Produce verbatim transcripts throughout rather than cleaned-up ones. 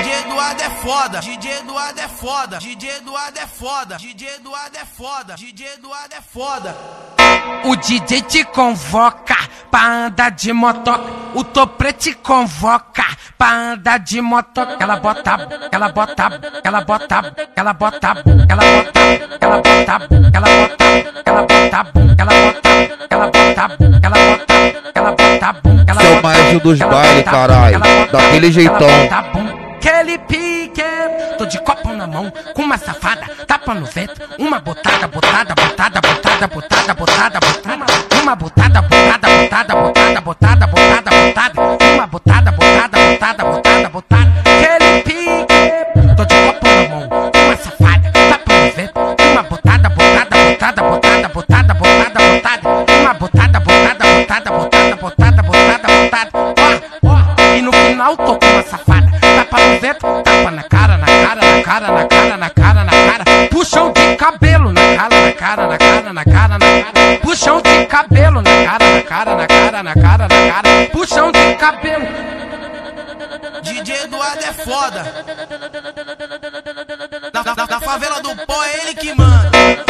D J Eduardo é foda, D J Eduardo é foda, D J Eduardo é foda, D J Eduardo é foda, D J Eduardo é foda. O D J te convoca pra andar de motoca. O Topré te convoca pra andar de motoca. Ela bota, ela bota, ela bota, ela bota, ela bota, ela bota, ela bota, ela bota, ela bota, ela bota, ela bota, ela bota, ela Seu maestro dos bailes, caralho, daquele jeitão. Aquele pique, tô de copo na mão, com uma safada, tapa no vento, uma botada, botada, botada, botada, botada, botada, botada, uma botada, botada, botada, botada, botada, botada, botada, uma botada, botada, botada, botada, botada. Aquele pique, tô de copo na mão, com uma safada, tapa no vento, uma botada, botada, botada, botada, botada, botada, botada, uma botada, botada, botada, botada, botada, botada, botada. Ó, ó, e no final tô com uma safada. Tapa no vento, tapa na cara, na cara, na cara, na cara, na cara, na cara. Puxão de cabelo na cara, na cara, na cara, na cara, na cara. Puxão de cabelo na cara, na cara, na cara, na cara, na cara. Puxão de cabelo. D J Eduardo é foda. Na, na, na favela do pó é ele que manda.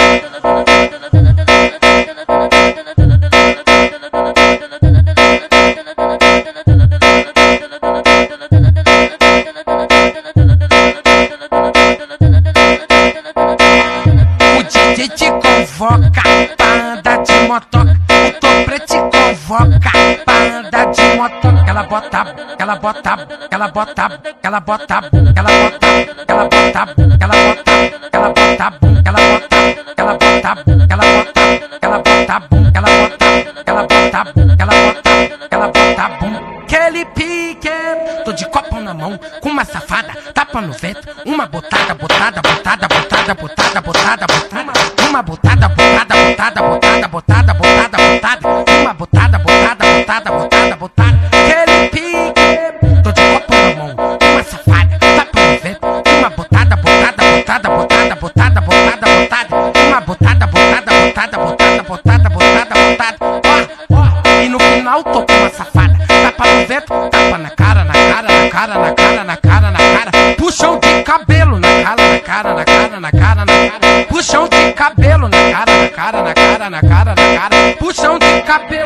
Te convoca pra andar de motoca. O Topré te convoca pra andar de motoca. Ela bota, ela bota, ela bota, ela bota, ela bota, ela bota, ela bota, ela bota, ela bota, ela bota, ela bota, ela bota, ela bota, ela bota, ela bota, ela bota, bum. Aquele pique, tô de copo na mão, com uma safada, tapa no vento, uma botada, botada, botada, botada, botada, botada, botada. Uma botada, botada, botada, botada, botada, botada, botada. Uma botada, botada, botada, botada, botada. Aquele pique, tô de copo na mão, uma safada, tapa no vento. Uma botada, botada, botada, botada, botada, botada, botada. Uma botada, botada, botada, botada, botada, botada, botada. Ó, ó, e no final tô com uma safada, tapa no vento, tapa na cara, na cara, na cara, na cara, na cara, na cara. Puxão de cabelo na cara, na cara, na cara, na cara, na cara. Puxão de cabelo na cara, na cara, na cara, na cara, na cara. Puxão de cabelo.